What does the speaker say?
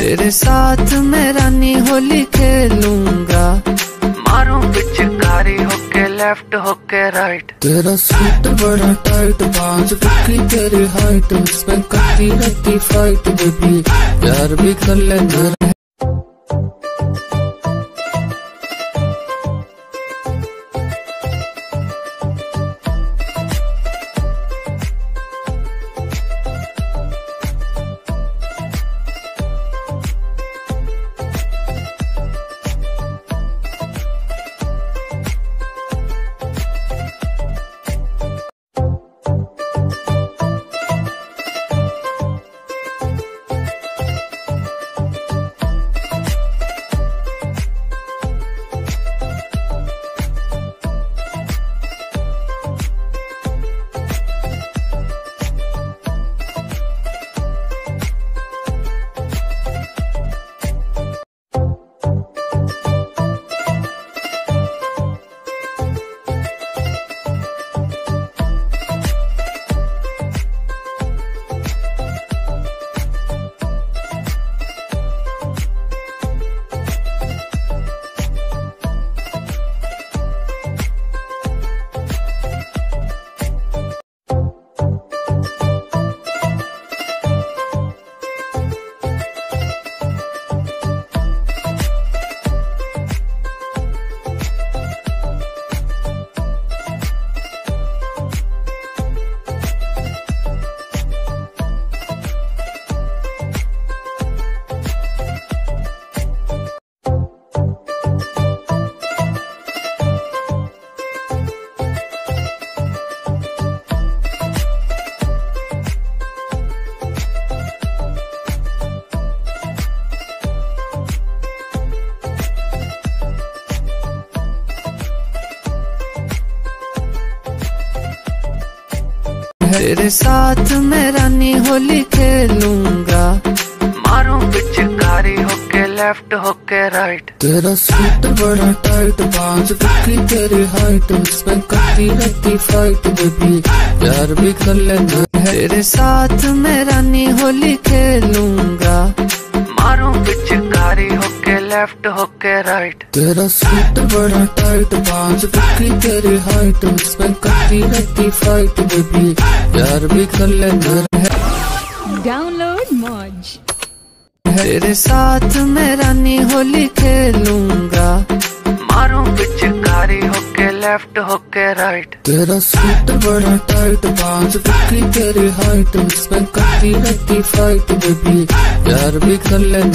तेरे साथ मैं रानी होली खेलूंगा, मारूं पिचकारी होके लेफ्ट होके राइट। तेरा सूट बड़ा टाइट, 5 फुट की तेरी हाइट, उसमें करती रहती फाइट बेबी, प्यार भी कर लेंगे। तेरे साथ मैं रानी होली खेलूंगा, मारूं पिचकारी होके लेफ्ट होके राइट। तेरा सूट बड़ा टाइट, 5 फुट की तेरी हाइट, उसमें करती रहती फाइट बेबी, प्यार भी कर लेंगे। तेरे साथ मैं रानी होली खेलूंगा, मारूं पिचकारी होके लेफ्ट होके राइट। तेरा सूट बड़ा टाइट, 5 फुट की तेरी हाइट, उसमें करती रहती फाइट बेबी, प्यार भी कर लेंगे। डाउनलोड मौज। तेरे साथ मैं रानी होली खेलूंगा, मारूं पिचकारी होके लेफ्ट होके राइट। तेरा सूट बड़ा टाइट, 5 फुट की तेरी हाइट, उसमें करती रहती फाइट बेबी, प्यार भी कर लेंगे।